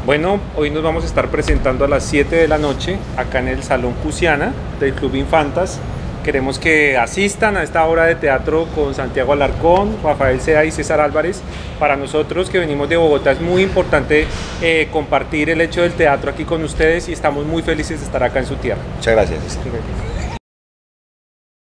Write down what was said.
Bueno, hoy nos vamos a estar presentando a las 7 de la noche acá en el Salón Cusiana del Club Infantas. Queremos que asistan a esta obra de teatro con Santiago Alarcón, Rafael Sea y César Álvarez. Para nosotros que venimos de Bogotá es muy importante compartir el hecho del teatro aquí con ustedes y estamos muy felices de estar acá en su tierra. Muchas gracias.